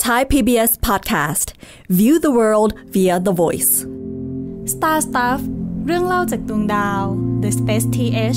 Thai PBS Podcast View the world via the voice Star Stuff เรื่องเล่าจากดวงดาว The Space TH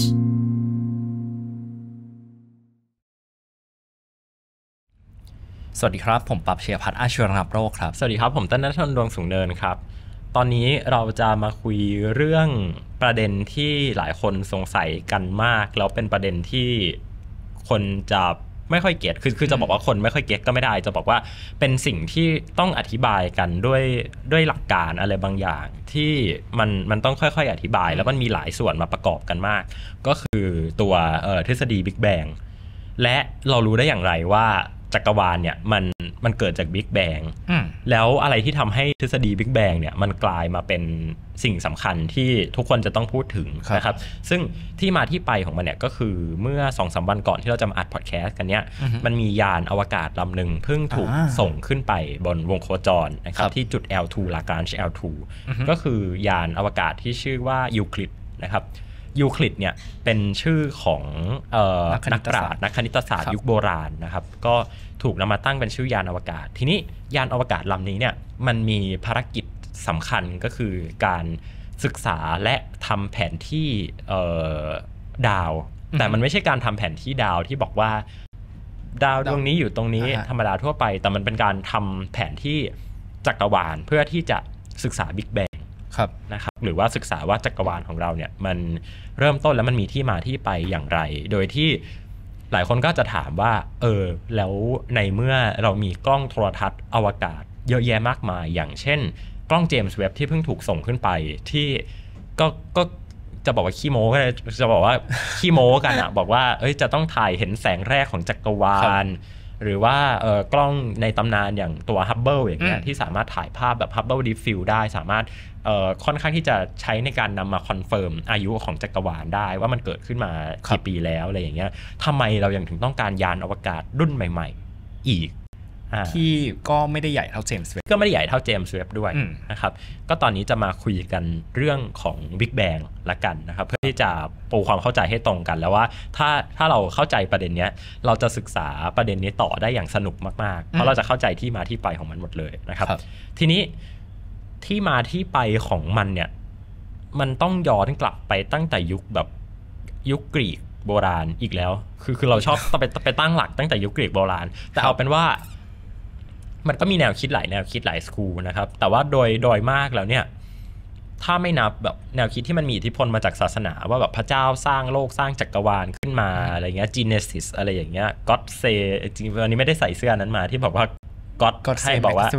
สวัสดีครับผมปรับเชียร์พัฒน์อาชีวรังโรคครับสวัสดีครับผมต้นณัฐนดวงสูงเนินครับตอนนี้เราจะมาคุยเรื่องประเด็นที่หลายคนสงสัยกันมากแล้วเป็นประเด็นที่คนจะไม่ค่อยเก็ตคือจะบอกว่าคนไม่ค่อยเก็ตก็ไม่ได้จะบอกว่าเป็นสิ่งที่ต้องอธิบายกันด้วยหลักการอะไรบางอย่างที่มันต้องค่อยๆอธิบายแล้วมันมีหลายส่วนมาประกอบกันมากก็คือตัวทฤษฎี Big Bang และเรารู้ได้อย่างไรว่าจักรวาลเนี่ยมันเกิดจาก Big Bang แล้วอะไรที่ทำให้ทฤษฎี Big Bang เนี่ยมันกลายมาเป็นสิ่งสำคัญที่ทุกคนจะต้องพูดถึงนะครับซึ่งที่มาที่ไปของมันเนี่ยก็คือเมื่อ 2-3 วันก่อนที่เราจะมาอัดพอดแคสต์กันเนี่ยมันมียานอวกาศลำหนึ่งเพิ่งถูกส่งขึ้นไปบนวงโคจรนะครับที่จุด L2 Lagrange L2 ก็คือยานอวกาศที่ชื่อว่ายูคลิดนะครับยูคลิดเนี่ยเป็นชื่อของนักปราชญ์นักคณิตศาสตร์ยุคโบราณนะครับก็ถูกนำมาตั้งเป็นชื่อยานอวกาศทีนี้ยานอวกาศลำนี้เนี่ยมันมีภารกิจสำคัญก็คือการศึกษาและทำแผนที่ดาวแต่มันไม่ใช่การทำแผนที่ดาวที่บอกว่าดาวดวงนี้อยู่ตรงนี้ธรรมดาทั่วไปแต่มันเป็นการทำแผนที่จักรวาลเพื่อที่จะศึกษาบิ๊กแบงนะครับหรือว่าศึกษาว่าจักรวาลของเราเนี่ยมันเริ่มต้นแล้วมันมีที่มาที่ไปอย่างไรโดยที่หลายคนก็จะถามว่าแล้วในเมื่อเรามีกล้องโทรทัศน์อวกาศเยอะแยะมากมายอย่างเช่นกล้องเจมส์เว็บที่เพิ่งถูกส่งขึ้นไปที่ก็จะบอกว่าขี้โม้ก็จะบอกว่าขี้โม้กันอ่ะบอกว่าจะต้องถ่ายเห็นแสงแรกของจักรวาลหรือว่ากล้องในตำนานอย่างตัว Hubble อย่างเงี้ยที่สามารถถ่ายภาพแบบ Hubble Deep Field ได้สามารถค่อนข้างที่จะใช้ในการนำมาคอนเฟิร์มอายุของจักรวาลได้ว่ามันเกิดขึ้นมากี่ปีแล้วอะไรอย่างเงี้ยทำไมเรายังถึงต้องการยานอวกาศรุ่นใหม่ๆอีกที่ก็ไม่ได้ใหญ่เท่าเจมส์เว็บก็ไม่ได้ใหญ่เท่าเจมส์เว็บด้วยนะครับก็ตอนนี้จะมาคุยกันเรื่องของ Big Bang ละกันนะครับเพื่อที่จะปูความเข้าใจให้ตรงกันแล้วว่าถ้าเราเข้าใจประเด็นนี้เราจะศึกษาประเด็นนี้ต่อได้อย่างสนุกมากๆเพราะเราจะเข้าใจที่มาที่ไปของมันหมดเลยนะครับทีนี้ที่มาที่ไปของมันเนี่ยมันต้องย้อนกลับไปตั้งแต่ยุคกรีกโบราณอีกแล้วคือเราชอบไปตั้งหลักตั้งแต่ยุคกรีกโบราณแต่เอาเป็นว่ามันก็มีแนวคิดหลายแนวคิดหลายสคูลนะครับแต่ว่าโดยมากแล้วเนี่ยถ้าไม่นับแบบแนวคิดที่มันมีอิทธิพลมาจากศาสนาว่าแบบพระเจ้าสร้างโลกสร้างจักรวาลขึ้นมาอะไรเงี้ย Genesis อะไรอย่างเงี้ย God say จริงๆวันนี้ไม่ได้ใส่เสื้อนั้นมาที่บอกว่า God ให้บอกว่า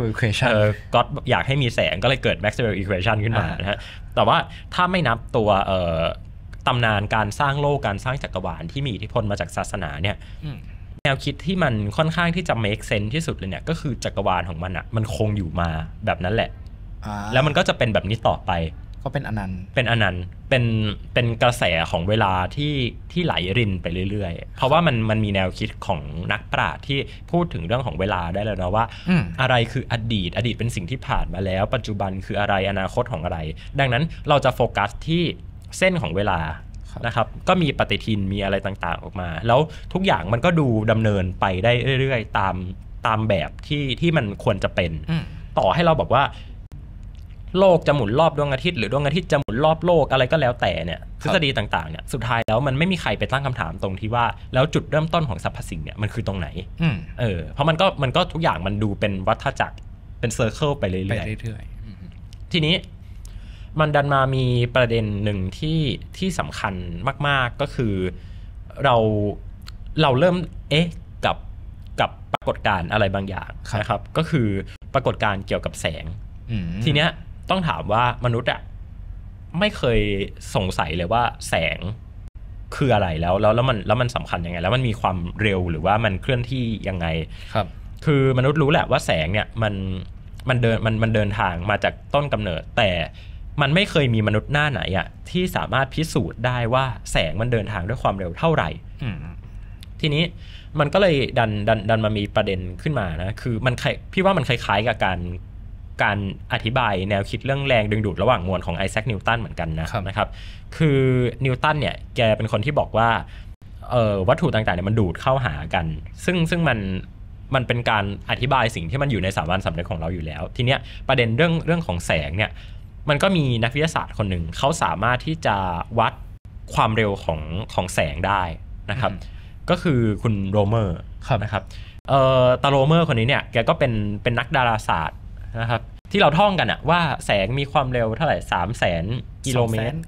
God อยากให้มีแสงก็เลยเกิด Maxwell Equation ขึ้นมานะฮะแต่ว่าถ้าไม่นับตัวตำนานการสร้างโลกการสร้างจักรวาลที่มีอิทธิพลมาจากศาสนาเนี่ยแนวคิดที่มันค่อนข้างที่จะ make sense ที่สุดเลยเนี่ยก็คือจักรวาลของมันอ่ะมันคงอยู่มาแบบนั้นแหละแล้วมันก็จะเป็นแบบนี้ต่อไปก็เป็นอนันต์เป็นกระแสของเวลาที่ไหลรินไปเรื่อยๆเพราะว่ามันมีแนวคิดของนักปราชญ์ที่พูดถึงเรื่องของเวลาได้แล้วนะว่าอะไรคืออดีตเป็นสิ่งที่ผ่านมาแล้วปัจจุบันคืออะไรอนาคตของอะไรดังนั้นเราจะโฟกัสที่เส้นของเวลานะครับก็มีปฏิทินมีอะไรต่างๆออกมาแล้วทุกอย่างมันก็ดูดำเนินไปได้เรื่อยๆตามแบบที่มันควรจะเป็นต่อให้เราบอกว่าโลกจะหมุนรอบดวงอาทิตย์หรือดวงอาทิตย์จะหมุนรอบโลกอะไรก็แล้วแต่เนี่ยทฤษฎีต่างๆเนี่ยสุดท้ายแล้วมันไม่มีใครไปตั้งคำถามตรงที่ว่าแล้วจุดเริ่มต้นของสรรพสิ่งเนี่ยมันคือตรงไหนเพราะมันก็ทุกอย่างมันดูเป็นวัฏจักรเป็นเซอร์เคิลไปเรื่อยๆทีนี้มันดันมามีประเด็นหนึ่งที่สำคัญมากๆก็คือเราเริ่มกับปรากฏการณ์อะไรบางอย่างนะครับก็คือปรากฏการณ์เกี่ยวกับแสงทีเนี้ยต้องถามว่ามนุษย์อ่ะไม่เคยสงสัยเลยว่าแสงคืออะไรแล้วมันสำคัญยังไงแล้วมันมีความเร็วหรือว่ามันเคลื่อนที่ยังไงคือมนุษย์รู้แหละว่าแสงเนี่ยมันเดินทางมาจากต้นกำเนิดแต่มันไม่เคยมีมนุษย์หน้าไหนอ่ะที่สามารถพิสูจน์ได้ว่าแสงมันเดินทางด้วยความเร็วเท่าไหร่ทีนี้มันก็เลยดันมามีประเด็นขึ้นมานะคือพี่ว่ามันคล้ายๆกับการอธิบายแนวคิดเรื่องแรงดึงดูดระหว่างมวลของไอแซคนิวตันเหมือนกันนะครับคือนิวตันเนี่ยแกเป็นคนที่บอกว่าวัตถุต่างๆเนี่ยมันดูดเข้าหากันซึ่งมันเป็นการอธิบายสิ่งที่มันอยู่ในสามัญสำนึกของเราอยู่แล้วทีเนี้ยประเด็นเรื่องของแสงเนี่ยมันก็มีนักวิทยาศาสตร์คนหนึ่งเขาสามารถที่จะวัดความเร็วของแสงได้นะครับก็คือคุณโรเมอร์นะครับตาโรเมอร์คนนี้เนี่ยแกก็เป็นนักดาราศาสตร์นะครับที่เราท่องกันอะว่าแสงมีความเร็วเท่าไหร่300,000 กิโลเมตร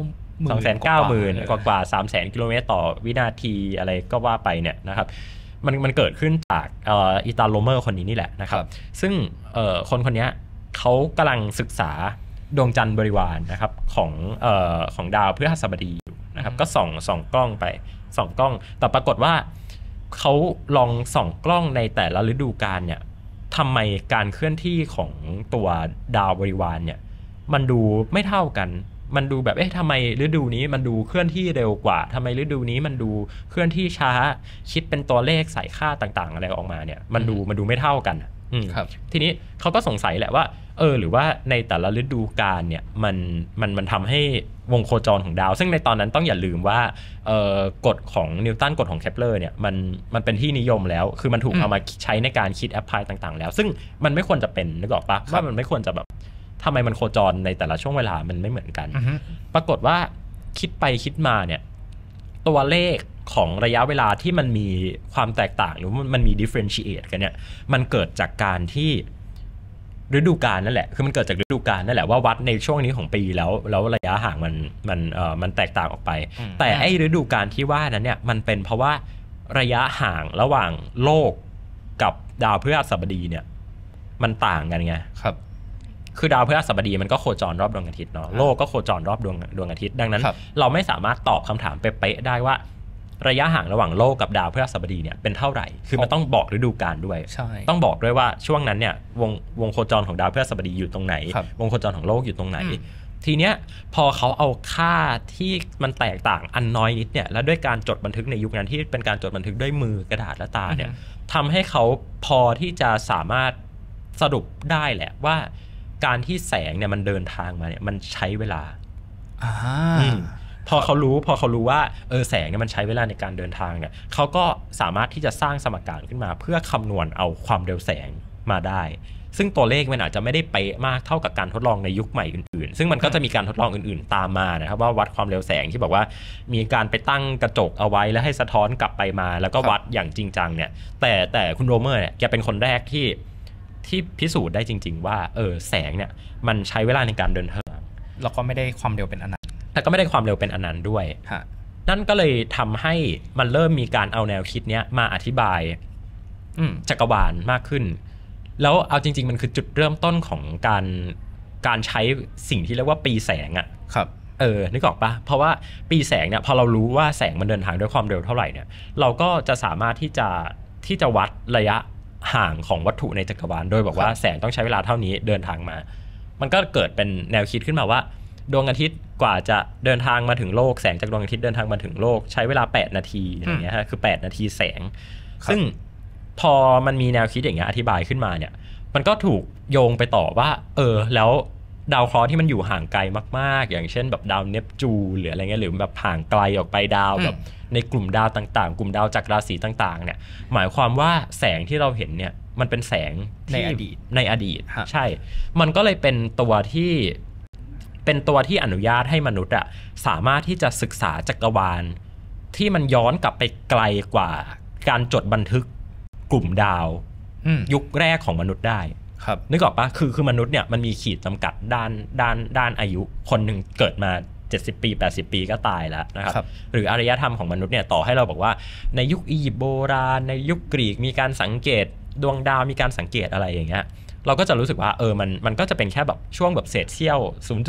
290,000 กว่า 300,000 กิโลเมตรต่อวินาทีอะไรก็ว่าไปเนี่ยนะครับมันเกิดขึ้นจากอิตาโรเมอร์คนนี้นี่แหละนะครับซึ่งคนนี้เขากำลังศึกษาดวงจันทร์บริวารนะครับของดาวพฤหัสบดีอยู่นะครับก็ส่องกล้องไปส่องกล้องแต่ปรากฏว่าเขาลองส่องกล้องในแต่ละฤดูกาลเนี่ยทำไมการเคลื่อนที่ของตัวดาวบริวารเนี่ยมันดูไม่เท่ากันมันดูแบบทำไมฤดูนี้มันดูเคลื่อนที่เร็วกว่าทำไมฤดูนี้มันดูเคลื่อนที่ช้าคิดเป็นตัวเลขใส่ค่าต่างๆอะไรออกมาเนี่ยมันดูไม่เท่ากันทีนี้เขาก็สงสัยแหละว่าหรือว่าในแต่ละฤดูกาลเนี่ยมันทำให้วงโคจรของดาวซึ่งในตอนนั้นต้องอย่าลืมว่ากฎของนิวตันกฎของเคปเลอร์เนี่ยมันเป็นที่นิยมแล้วคือมันถูกเอามาใช้ในการคิดแอพพลายต่างๆแล้วซึ่งมันไม่ควรจะเป็นนึกออกปะว่ามันไม่ควรจะแบบทำไมมันโคจรในแต่ละช่วงเวลามันไม่เหมือนกันปรากฏว่าคิดไปคิดมาเนี่ยตัวเลขของระยะเวลาที่มันมีความแตกต่างหรือมันมี differentiate กันเนี่ยมันเกิดจากการที่ฤดูกาลนั่นแหละคือมันเกิดจากฤดูกาลนั่นแหละว่าวัดในช่วงนี้ของปีแล้วระยะห่างมันแตกต่างออกไปแต่ไอ้ฤดูกาลที่ว่านั้นเนี่ยมันเป็นเพราะว่าระยะห่างระหว่างโลกกับดาวพฤหัสบดีเนี่ยมันต่างกันไงครับคือดาวพฤหัสบดีมันก็โคจรรอบดวงอาทิตย์เนาะโลกก็โคจรรอบดวงอาทิตย์ดังนั้นเราไม่สามารถตอบคำถามเป๊ะๆได้ว่าระยะห่างระหว่างโลกกับดาวพฤหัสบดีเนี่ยเป็นเท่าไหร่คือมันต้องบอกฤดูกาลด้วยต้องบอกด้วยว่าช่วงนั้นเนี่ยวงโคจรของดาวพฤหัสบดีอยู่ตรงไหนวงโคจรของโลกอยู่ตรงไหนทีเนี้ยพอเขาเอาค่าที่มันแตกต่างอันน้อยนิดเนี่ยแล้วด้วยการจดบันทึกในยุคนั้นที่เป็นการจดบันทึกด้วยมือกระดาษและตาเนี่ยทำให้เขาพอที่จะสามารถสรุปได้แหละว่าการที่แสงเนี่ยมันเดินทางมาเนี่ยมันใช้เวลาพอเขารู้ว่าแสงเนี่ยมันใช้เวลาในการเดินทางเนี่ยเขาก็สามารถที่จะสร้างสมการขึ้นมาเพื่อคำนวณเอาความเร็วแสงมาได้ซึ่งตัวเลขมันอาจจะไม่ได้เป๊ะมากเท่ากับการทดลองในยุคใหม่อื่นๆซึ่งมันก็จะมีการทดลองอื่นๆตามมานะครับว่าวัดความเร็วแสงที่บอกว่ามีการไปตั้งกระจกเอาไว้แล้วให้สะท้อนกลับไปมาแล้วก็วัดอย่างจริงจังเนี่ยแต่คุณโรเมอร์เนี่ยแกเป็นคนแรกที่พิสูจน์ได้จริงๆว่าแสงเนี่ยมันใช้เวลาในการเดินทางแล้วก็ไม่ได้ความเร็วเป็นอนันต์แต่ก็ไม่ได้ความเร็วเป็นอนันต์ด้วยนั่นก็เลยทำให้มันเริ่มมีการเอาแนวคิดเนี้ยมาอธิบายจักรวาลมากขึ้นแล้วเอาจริงๆมันคือจุดเริ่มต้นของการใช้สิ่งที่เรียกว่าปีแสงอ่ะครับนึกออกปะเพราะว่าปีแสงเนี่ยพอเรารู้ว่าแสงมันเดินทางด้วยความเร็วเท่าไหร่เนี่ยเราก็จะสามารถที่จะวัดระยะห่างของวัตถุในจักรวาลโดยบอกว่าแสงต้องใช้เวลาเท่านี้เดินทางมามันก็เกิดเป็นแนวคิดขึ้นมาว่าดวงอาทิตย์กว่าจะเดินทางมาถึงโลกแสงจากดวงอาทิตย์เดินทางมาถึงโลกใช้เวลา8นาทีอย่างเงี้ยฮะคือ8นาทีแสงซึ่งพอมันมีแนวคิดอย่างเงี้ยอธิบายขึ้นมาเนี่ยมันก็ถูกโยงไปต่อว่าแล้วดาวเคราะห์ที่มันอยู่ห่างไกลมากๆอย่างเช่นแบบดาวเนปจูนหรืออะไรเงี้ยหรือแบบห่างไกลออกไปดาวแบบในกลุ่มดาวต่างๆกลุ่มดาวจากราศีต่างๆเนี่ยหมายความว่าแสงที่เราเห็นเนี่ยมันเป็นแสงในอดีตใช่มันก็เลยเป็นตัวที่อนุญาตให้มนุษย์อะสามารถที่จะศึกษาจักรวาลที่มันย้อนกลับไปไกลกว่าการจดบันทึกกลุ่มดาวยุคแรกของมนุษย์ได้นึกออกปะคือมนุษย์เนี่ยมันมีขีดจำกัดด้านอายุคนหนึ่งเกิดมา70 ปี80 ปีก็ตายแล้วนะครับหรืออารยธรรมของมนุษย์เนี่ยต่อให้เราบอกว่าในยุคอียิปต์โบราณในยุคกรีกมีการสังเกตดวงดาวมีการสังเกตอะไรอย่างเงี้ยเราก็จะรู้สึกว่ามันก็จะเป็นแค่แบบช่วงแบบเศษเสี้ยว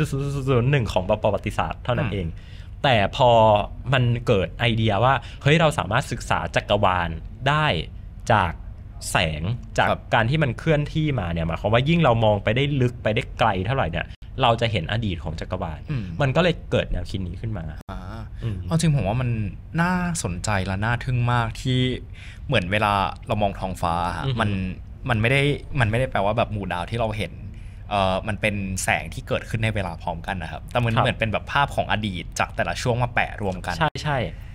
0.001 ของประวัติศาสตร์เท่านั้นเองแต่พอมันเกิดไอเดียว่าเฮ้ยเราสามารถศึกษาจักรวาลได้จากแสงจากการที่มันเคลื่อนที่มาเนี่ยหมายความว่ายิ่งเรามองไปได้ลึกไปได้ไกลเท่าไหร่เนี่ยเราจะเห็นอดีตของจักรวาลมันก็เลยเกิดแนวคิดนี้ขึ้นมาเอาจริงผมว่ามันน่าสนใจและน่าทึ่งมากที่เหมือนเวลาเรามองท้องฟ้ามันไม่ได้แปลว่าแบบหมู่ดาวที่เราเห็นมันเป็นแสงที่เกิดขึ้นในเวลาพร้อมกันนะครับแต่มันเหมือนเป็นแบบภาพของอดีตจากแต่ละช่วงมาแปะรวมกันใช่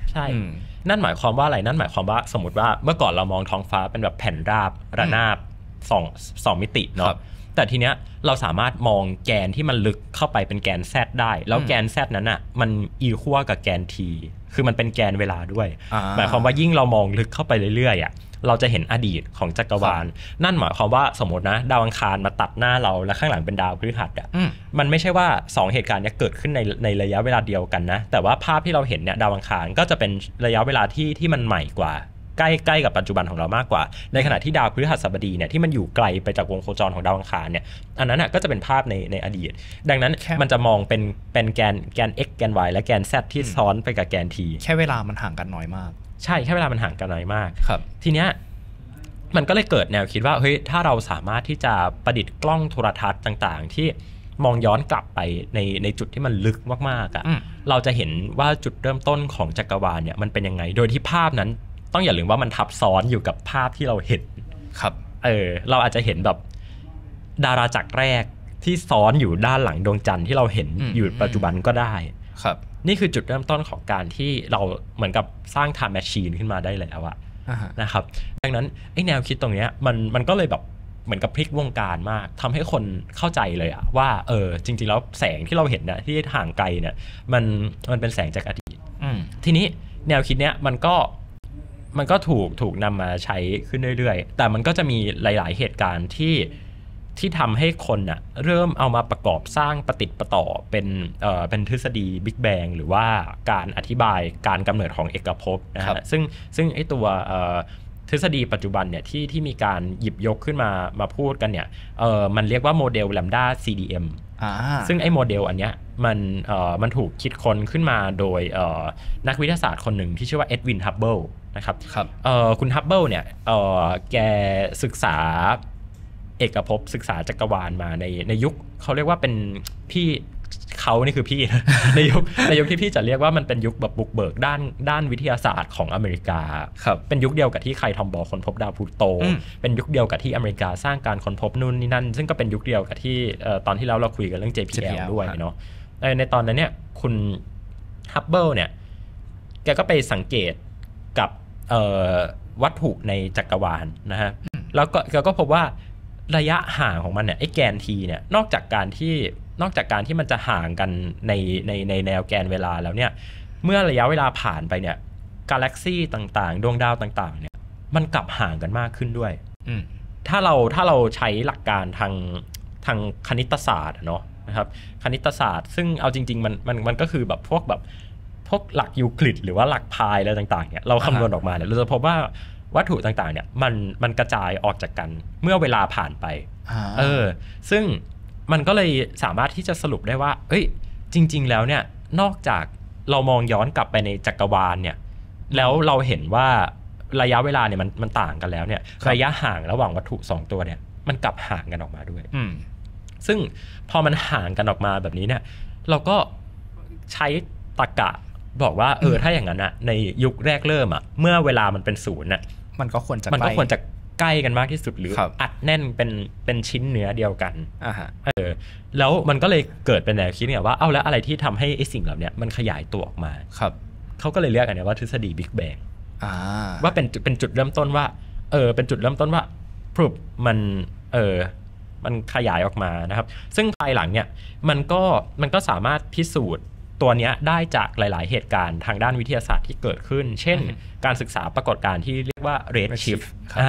ใช่นั่นหมายความว่าอะไรนั่นหมายความว่าสมมติว่าเมื่อก่อนเรามองท้องฟ้าเป็นแบบแผ่นราบระนาบ2มิติเนาะแต่ทีเนี้ยเราสามารถมองแกนที่มันลึกเข้าไปเป็นแกน Z ได้แล้วแกน Z นั้นอ่ะมันอีคั่วกับแกน T คือมันเป็นแกนเวลาด้วยหมายความว่ายิ่งเรามองลึกเข้าไปเรื่อยๆอ่ะเราจะเห็นอดีตของจักรวาลนั่นหมายความว่าสมมตินะดาวอังคารมาตัดหน้าเราแล้วข้างหลังเป็นดาวพฤหัสอ่ะมันไม่ใช่ว่า2เหตุการณ์นี้เกิดขึ้นในระยะเวลาเดียวกันนะแต่ว่าภาพที่เราเห็นเนี่ยดาวอังคารก็จะเป็นระยะเวลาที่มันใหม่กว่าใกล้กับปัจจุบันของเรามากกว่าในขณะที่ดาวพฤหัสบดีเนี่ยที่มันอยู่ไกลไปจากวงโคจรของดาวอังคารเนี่ยอันนั้นก็จะเป็นภาพในอดีตดังนั้นมันจะมองเป็นแกน x แกน y และแกน z ที่ซ้อนไปกับแกน t แค่เวลามันห่างกันน้อยมากใช่แค่เวลามันห่างกันน้อยมากครับทีเนี้ยมันก็เลยเกิดแนวคิดว่าเฮ้ยถ้าเราสามารถที่จะประดิษฐ์กล้องโทรทัศน์ต่างๆที่มองย้อนกลับไปในจุดที่มันลึกมากๆเราจะเห็นว่าจุดเริ่มต้นของจักรวาลเนี่ยมันเป็นยังไงโดยที่ภาพนั้นต้องอย่าลืมว่ามันทับซ้อนอยู่กับภาพที่เราเห็นครับเราอาจจะเห็นแบบดาราจักรแรกที่ซ้อนอยู่ด้านหลังดวงจันทร์ที่เราเห็นอยู่ปัจจุบันก็ได้ครับนี่คือจุดเริ่มต้นของการที่เราเหมือนกับสร้าง time machine ขึ้นมาได้แล้วนะครับดังนั้นไอ้แนวคิดตรงนี้มันก็เลยแบบเหมือนกับพลิกวงการมากทำให้คนเข้าใจเลยว่าจริงๆแล้วแสงที่เราเห็นนะที่ห่างไกลเนี่ยมันเป็นแสงจากอดีตทีนี้แนวคิดเนี้ยมันก็ถูกนำมาใช้ขึ้นเรื่อยๆแต่มันก็จะมีหลายๆเหตุการณ์ที่ทำให้คนเริ่มเอามาประกอบสร้างประติดประต่อเป็นทฤษฎีบิ๊กแบงหรือว่าการอธิบายการกำเนิดของเอกภพนะฮะซึ่งไอ้ตัวทฤษฎีปัจจุบันเนี่ยที่มีการหยิบยกขึ้นมาพูดกันเนี่ยมันเรียกว่าโมเดล Lambda CDM ซึ่งไอ้โมเดลอันเนี้ยมันถูกคิดค้นขึ้นมาโดยนักวิทยาศาสตร์คนหนึ่งที่ชื่อว่าเอ็ดวินฮับเบิลนะครับคุณฮับเบิลเนี่ยแกศึกษาเอกภพศึกษาจักรวาลมาในยุคเขาเรียกว่าเป็นพี่เขานี่คือพี่ ในยุคที่พี่จะเรียกว่ามันเป็นยุคแบบบุกเบิกด้านวิทยาศาสตร์ของอเมริกาเป็นยุคเดียวกับที่ใครทอมบอลค้นพบดาวพลูโตเป็นยุคเดียวกับที่อเมริกาสร้างการค้นพบนู่นนี่นั่นซึ่งก็เป็นยุคเดียวกับที่ตอนที่เราคุยกันเรื่อง JPL ด้วยเนาะในตอนนั้นเนี่ยคุณฮับเบิลเนี่ยแกก็ไปสังเกตกับวัตถุในจักรวาลนะฮะแล้วก็พบว่าระยะห่างของมันเนี่ยไอ้แกน t เนี่ยนอกจากการที่มันจะห่างกันในแนวแกนเวลาแล้วเนี่ยเมื่อระยะเวลาผ่านไปเนี่ยกาแล็กซี่ต่างๆดวงดาวต่างๆเนี่ยมันกลับห่างกันมากขึ้นด้วยถ้าเราใช้หลักการทางคณิตศาสตร์เนาะนะครับคณิตศาสตร์ซึ่งเอาจริงๆมันก็คือแบบพวกหลักยูคลิดหรือว่าหลักพายอะไรต่างๆเนี่ยเราคำนวณออกมาเนี่ยเราจะพบว่าวัตถุต่างๆเนี่ยมันกระจายออกจากกันเมื่อเวลาผ่านไปซึ่งมันก็เลยสามารถที่จะสรุปได้ว่าจริงๆแล้วเนี่ยนอกจากเรามองย้อนกลับไปในจักรวาลเนี่ยแล้วเราเห็นว่าระยะเวลาเนี่ยมันต่างกันแล้วเนี่ยระยะห่างระหว่างวัตถุ2ตัวเนี่ยมันกลับห่างกันออกมาด้วยซึ่งพอมันห่างกันออกมาแบบนี้เนี่ยเราก็ใช้ตรรกะบอกว่าถ้าอย่างนั้นในยุคแรกเริ่มเมื่อเวลามันเป็นศูนย์มันก็ควรจะใกล้กันมากที่สุดหรืออัดแน่นเป็นชิ้นเนื้อเดียวกันแล้วมันก็เลยเกิดเป็นแนวคิดเนี่ยว่าแล้วอะไรที่ทำให้ไอ้สิ่งเหล่านี้มันขยายตัวออกมาเขาก็เลยเรียกกันเนี่ยว่าทฤษฎีบิ๊กแบงว่าเป็นจุดเริ่มต้นว่าเป็นจุดเริ่มต้นว่าพรุบมันขยายออกมานะครับซึ่งภายหลังเนี่ยมันก็สามารถพิสูจน์ตัวนี้ได้จากหลายๆเหตุการณ์ทางด้านวิทยาศาสตร์ที่เกิดขึ้นเช่นการศึกษาปรากฏการณ์ที่เรียกว่า redshift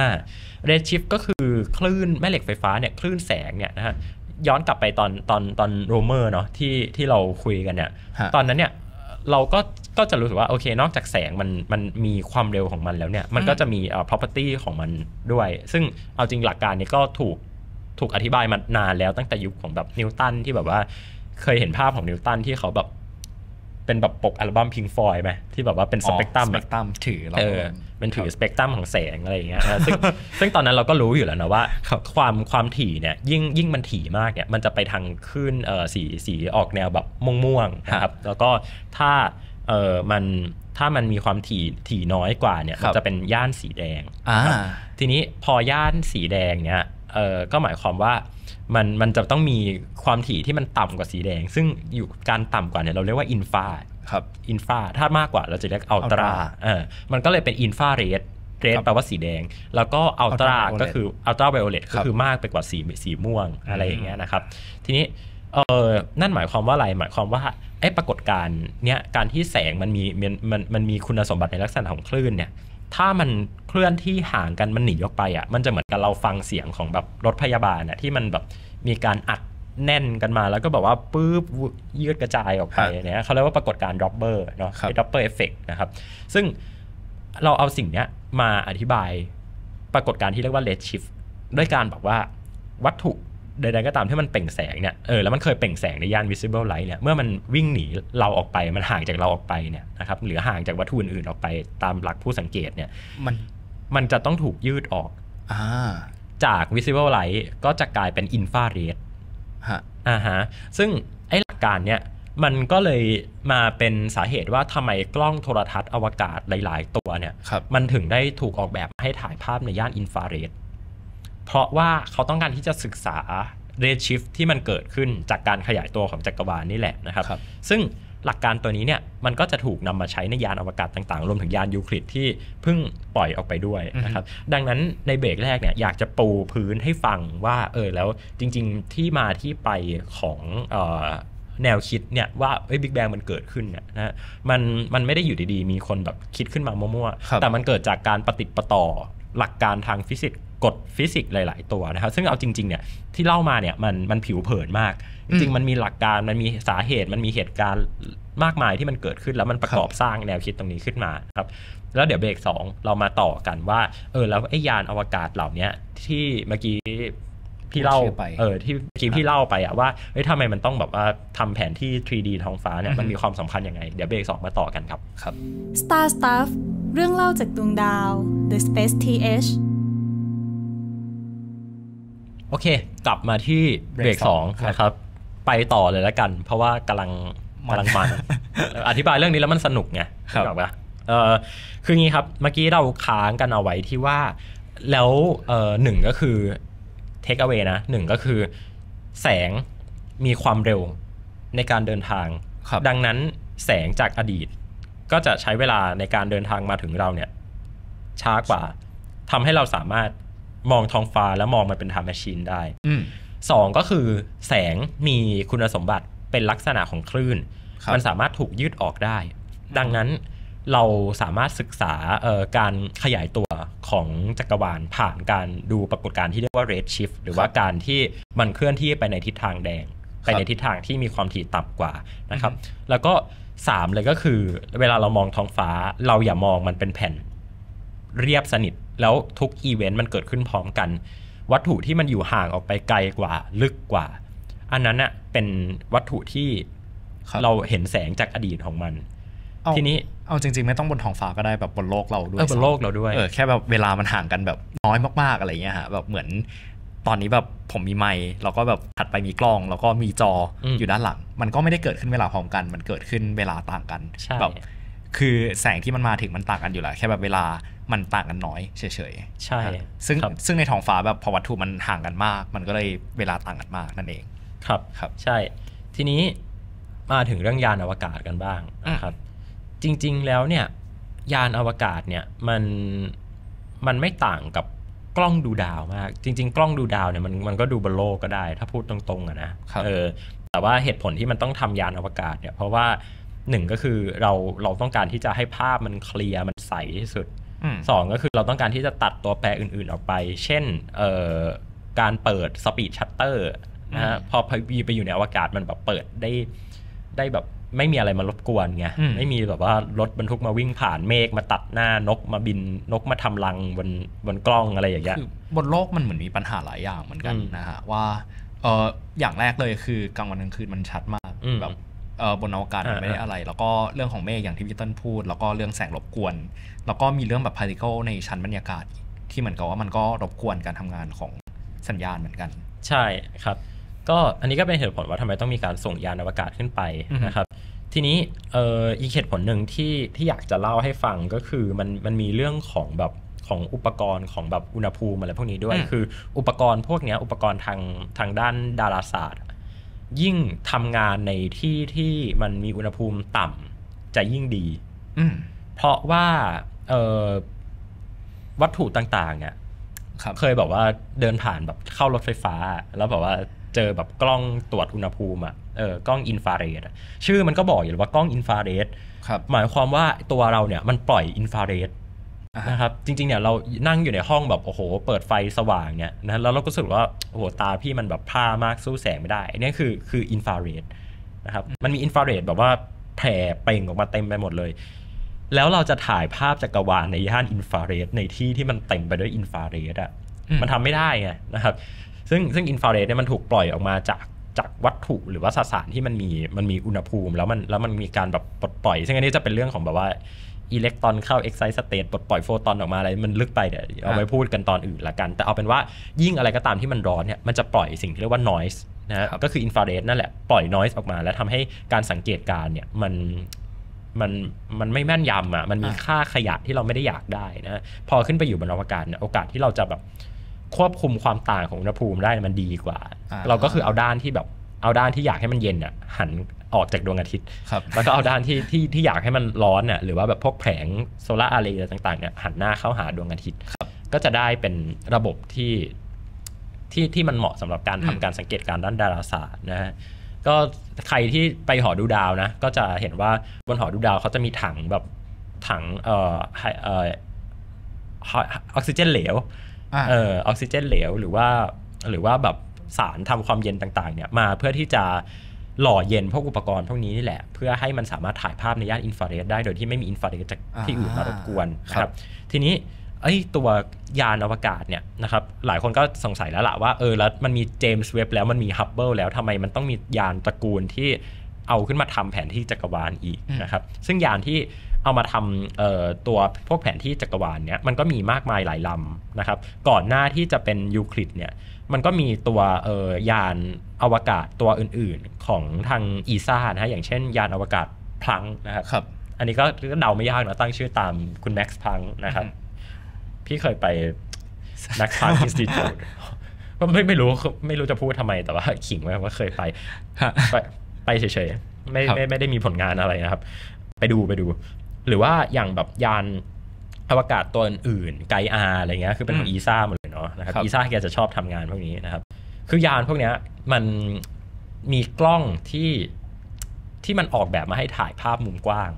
redshift ก็คือคลื่นแม่เหล็กไฟฟ้าเนี่ยคลื่นแสงเนี่ยนะฮะย้อนกลับไปตอนโรเมอร์เนาะที่เราคุยกันเนี่ยตอนนั้นเนี่ยเราก็จะรู้สึกว่าโอเคนอกจากแสงมันมีความเร็วของมันแล้วเนี่ยมันก็จะมีproperty ของมันด้วยซึ่งเอาจริงหลักการนี้ก็ถูกอธิบายมานานแล้วตั้งแต่ยุคของแบบนิวตันที่แบบว่าเคยเห็นภาพของนิวตันที่เขาแบบเป็นแบบปกอัลบั้มพิงค์ฟลอยด์ไหมที่แบบว่าเป็นสเปกตรัมถือเป็นถือสเปกตรัมของแสงอะไรอย่างเงี้ยซึ่งตอนนั้นเราก็รู้อยู่แล้วนะว่าความถี่เนี่ยยิ่งมันถี่มากเนี่ยมันจะไปทางคลื่นสีออกแนวแบบม่วงๆนะครับแล้วก็ถ้ามันมีความถี่น้อยกว่าเนี่ยมันจะเป็นย่านสีแดงทีนี้พอย่านสีแดงเนี่ยก็หมายความว่ามันจะต้องมีความถี่ที่มันต่ำกว่าสีแดงซึ่งอยู่การต่ำกว่าเนี่ยเราเรียกว่าอินฟราครับอินฟราถ้ามากกว่าเราจะเรียกอัลตรามันก็เลยเป็นอินฟราเรดแปลว่าสีแดงแล้วก็อัลตราก็คืออัลตราไวโอเลตก็คือมากไปกว่าสีม่วงอะไรอย่างเงี้ยนะครับทีนี้นั่นหมายความว่าอะไรหมายความว่าไอ้ปรากฏการณ์เนี้ยการที่แสงมันมีคุณสมบัติในลักษณะของคลื่นเนี่ยถ้ามันเคลื่อนที่ห่างกันมันหนีออกไปอ่ะมันจะเหมือนกับเราฟังเสียงของแบบรถพยาบtoอ่ะที่มันแบบมีการอัดแน่นกันมาแล้วก็แบบว่าปึ๊บยืดกระจายออกไปเนี่ยเขาเรียกว่าปรากฏการณ์ดรอปเปอร์เนาะดรอปเปอร์เอฟเฟกต์นะครับซึ่งเราเอาสิ่งนี้มาอธิบายปรากฏการณ์ที่เรียกว่า redshift ด้วยการบอกว่าวัตถุใดๆก็ตามที่มันเปล่งแสงเนี่ยแล้วมันเคยเปล่งแสงในย่าน visible light เนี่ยเมื่อมันวิ่งหนีเราออกไปมันห่างจากเราออกไปเนี่ยนะครับหรือห่างจากวัตถุอื่นๆออกไปตามหลักผู้สังเกตเนี่ยมันจะต้องถูกยืดออกจาก visible light ก็จะกลายเป็น infrared ซึ่งไอ้หลักการเนี่ยมันก็เลยมาเป็นสาเหตุว่าทำไมกล้องโทรทัศน์อวกาศหลายๆตัวเนี่ยมันถึงได้ถูกออกแบบให้ถ่ายภาพในย่านอินฟราเรดเพราะว่าเขาต้องการที่จะศึกษา redshift ที่มันเกิดขึ้นจากการขยายตัวของจักรวาลนี่แหละนะครับซึ่งหลักการตัวนี้เนี่ยมันก็จะถูกนำมาใช้ในยานอวกาศต่างๆรวมถึงยานยูคลิดที่เพิ่งปล่อยออกไปด้วยนะครับดังนั้นในเบรกแรกเนี่ยอยากจะปูพื้นให้ฟังว่าแล้วจริงๆที่มาที่ไปของแนวคิดเนี่ยว่าBig Bangมันเกิดขึ้นเนี่ยนะมันไม่ได้อยู่ดีๆมีคนแบบคิดขึ้นมามั่วๆแต่มันเกิดจากการประติดประต่อหลักการทางฟิสิกส์กฎฟิสิกส์หลายๆตัวนะครับซึ่งเอาจริงๆเนี่ยที่เล่ามาเนี่ยมันผิวเผินมากจริงๆมันมีหลักการมันมีสาเหตุมันมีเหตุการณ์มากมายที่มันเกิดขึ้นแล้วมันประกอบสร้างแนวคิดตรงนี้ขึ้นมาครับแล้วเดี๋ยวเบรก2เรามาต่อกันว่าแล้วไอ้ยานอวกาศเหล่านี้ที่เมื่อกี้พี่เล่าที่เมื่อกี้พี่เล่าไปอะว่าทำไมมันต้องแบบว่าทำแผนที่ 3D ท้องฟ้าเนี่ยมันมีความสำคัญยังไงเดี๋ยวเบรก2มาต่อกันครับ Star Stuff เรื่องเล่าจากดวงดาว The Space TH โอเคกลับมาที่เบรก2นะครับไปต่อเลยแล้วกันเพราะว่ากำลังมันอธิบายเรื่องนี้แล้วมันสนุกไงแบบว่าคืองี้ครับเมื่อกี้เราค้างกันเอาไว้ที่ว่าแล้วหนึ่งก็คือtake away นะหนึ่งก็คือแสงมีความเร็วในการเดินทางดังนั้นแสงจากอดีตก็จะใช้เวลาในการเดินทางมาถึงเราเนี่ยช้ากว่าทำให้เราสามารถมองท้องฟ้าแล้วมองมันเป็น time machine ได้สองก็คือแสงมีคุณสมบัติเป็นลักษณะของคลื่นมันสามารถถูกยืดออกได้ดังนั้นเราสามารถศึกษาการขยายตัวของจักรวาลผ่านการดูปรากฏการณ์ที่เรียกว่า redshift หรือว่าการที่มันเคลื่อนที่ไปในทิศทางแดงไปในทิศทางที่มีความถี่ต่ำกว่านะครับแล้วก็3เลยก็คือเวลาเรามองท้องฟ้าเราอย่ามองมันเป็นแผ่นเรียบสนิทแล้วทุกอีเวนต์มันเกิดขึ้นพร้อมกันวัตถุที่มันอยู่ห่างออกไปไกลกว่าลึกกว่าอันนั้นน่ะเป็นวัตถุที่เราเห็นแสงจากอดีตของมันทีนี้เอาจริงๆไม่ต้องบนท้องฟ้าก็ได้แบบบนโลกเราด้วยบนโลกเราด้วยแค่แบบเวลามันห่างกันแบบน้อยมากๆอะไรเงี้ยฮะแบบเหมือนตอนนี้แบบผมมีไมค์แล้วก็แบบถัดไปมีกล้องแล้วก็มีจออยู่ด้านหลังมันก็ไม่ได้เกิดขึ้นเวลาพร้อมกันมันเกิดขึ้นเวลาต่างกันแบบคือแสงที่มันมาถึงมันต่างกันอยู่แล้วแค่แบบเวลามันต่างกันน้อยเฉยๆใช่ซึ่งในท้องฟ้าแบบพอวัตถุมันห่างกันมากมันก็เลยเวลาต่างกันมากนั่นเองครับใช่ทีนี้มาถึงเรื่องยานอวกาศกันบ้างนะครับจริงๆแล้วเนี่ยยานอวกาศเนี่ยมันไม่ต่างกับกล้องดูดาวมากจริงๆกล้องดูดาวเนี่ยมันก็ดูบนโลกก็ได้ถ้าพูดตรงๆอะนะแต่ว่าเหตุผลที่มันต้องทำยานอวกาศเนี่ยเพราะว่า1ก็คือเราต้องการที่จะให้ภาพมันเคลียร์มันใสที่สุด2ก็คือเราต้องการที่จะตัดตัวแปรอื่นๆออกไปเช่นการเปิดสปีดชัตเตอร์นะฮะพอไปอยู่ในอวกาศมันแบบเปิดได้แบบไม่มีอะไรมารบกวนไงไม่มีแบบว่ารถบรรทุกมาวิ่งผ่านเมฆมาตัดหน้านกมาบินนกมาทำรังบนกล้องอะไรอย่างเงี้ยบนโลกมันเหมือนมีปัญหาหลายอย่างเหมือนกันนะฮะว่าอย่างแรกเลยคือกลางวันกลางคืนมันชัดมากแบบบนอวกาศมันไม่ได้อะไรแล้วก็เรื่องของเมฆอย่างที่พี่ต้นพูดแล้วก็เรื่องแสงรบกวนแล้วก็มีเรื่องแบบพาร์ติเคิลในชั้นบรรยากาศที่เหมือนกับว่ามันก็รบกวนการทำงานของสัญญาณเหมือนกันใช่ครับก็อันนี้ก็เป็นเหตุผลว่าทำไมต้องมีการส่งยานอวกาศขึ้นไปนะครับทีนี้อีกเหตุผลหนึ่งที่อยากจะเล่าให้ฟังก็คือมันมีเรื่องของแบบของอุปกรณ์ของแบบอุณหภูมิอะไรพวกนี้ด้วยคืออุปกรณ์พวกนี้อุปกรณ์ทางด้านดาราศาสตร์ยิ่งทำงานในที่ที่มันมีอุณหภูมิต่ำจะยิ่งดีเพราะว่าวัตถุต่างๆเนี่ยเคยแบบว่าเดินผ่านแบบเข้ารถไฟฟ้าแล้วแบบว่าเจอแบบกล้องตรวจอุณหภูมิกล้องอินฟราเรดชื่อมันก็บอกอยู่ว่ากล้องอินฟราเรดหมายความว่าตัวเราเนี่ยมันปล่อยอินฟราเรดนะครับจริงๆเนี่ยเรานั่งอยู่ในห้องแบบโอ้โหเปิดไฟสว่างเนี่ยนะแล้วเราก็รู้สึกว่าโอ้โหตาพี่มันแบบพร่ามากสู้แสงไม่ได้อันนี้คืออินฟราเรดนะครับมันมีอินฟราเรดแบบว่าแผ่เปล่งออกมาเต็มไปหมดเลยแล้วเราจะถ่ายภาพจักรวาลในย่านอินฟราเรดในที่ที่มันเต็มไปด้วยอินฟราเรดมันทำไม่ได้ไงนะครับซึ่งอินฟราเรดเนี่ยมันถูกปล่อยออกมาจากวัตถุหรือว่าสสารที่มันมีอุณหภูมิแล้วมันมีการแบบปลดปล่อยซึ่งอันนี้จะเป็นเรื่องของแบบว่าอิเล็กตรอนเข้าเอ็กไซต์สเตทปลดปล่อยโฟตอนออกมาอะไรมันลึกไปเดี๋ยวเอาไปพูดกันตอนอื่นละกันแต่เอาเป็นว่ายิ่งอะไรก็ตามที่มันร้อนเนี่ยมันจะปล่อยสิ่งที่เรียกว่า noise นะก็คืออินฟราเรดนั่นแหละปล่อย noise ออกมาแล้วทำให้การสังเกตการณ์เนี่ยมันไม่แม่นยำมันมีค่าขยะที่เราไม่ได้อยากได้นะพอขึ้นไปอยู่บนอวกาศเนี่ยโอกาสที่เราจะแบบควบคุมความต่างของอุณหภูมิได้มันดีกว่าเราก็คือเอาด้านที่อยากให้มันเย็นหันออกจากดวงอาทิตย์แล้วก็เอาด้านที่อยากให้มันร้อนหรือว่าแบบพวกแผงโซลาร์อาร์เรย์ต่างๆเนี่ยหันหน้าเข้าหาดวงอาทิตย์ก็จะได้เป็นระบบที่มันเหมาะสำหรับการทำการสังเกตการณ์ด้านดาราศาสตร์นะฮะก็ใครที่ไปหอดูดาวนะก็จะเห็นว่าบนหอดูดาวเขาจะมีถังออกซิเจนเหลวออกซิเจนเหลวหรือว่าแบบสารทำความเย็นต่างๆเนี่ยมาเพื่อที่จะหล่อเย็นพวกอุปกรณ์พวกนี้นี่แหละเพื่อให้มันสามารถถ่ายภาพในย่านอินฟราเรดได้โดยที่ไม่มีอินฟราเรดจากที่อื่นมารบกวนนะครับทีนี้ตัวยานอวกาศเนี่ยนะครับหลายคนก็สงสัยแล้วล่ะว่าแล้วมันมีเจมส์เว็บแล้วมันมีฮับเบิลแล้วทำไมมันต้องมียานตระกูลที่เอาขึ้นมาทำแผนที่จักรวาลอีกนะครับซึ่งยานที่เอามาทำตัวพวกแผนที่จักรวาลเนี่ยมันก็มีมากมายหลายลำนะครับก่อนหน้าที่จะเป็นยูคลิดเนี่ยมันก็มีตัวยานอวกาศตัวอื่นๆของทางอีซ่านะฮะอย่างเช่นยานอวกาศพลังนะครับอันนี้ก็เดาไม่ยากนะตั้งชื่อตามคุณแม็กซ์พลังนะครับพี่เคยไปนักพลังอินสติทูตก็ไม่รู้จะพูดทำไมแต่ว่าขิงไว้ว่าเคยไปเฉยๆไม่ได้มีผลงานอะไรนะครับไปดูหรือว่าอย่างแบบยานอวกาศตัวอื่นไกอาอะไรเงี้ยคือเป็นของอีซ่าหมดเลยเนาะนะครับอีซ่าแกจะชอบทำงานพวกนี้นะครับคือยานพวกเนี้ยมันมีกล้องที่มันออกแบบมาให้ถ่ายภาพมุมกว้าง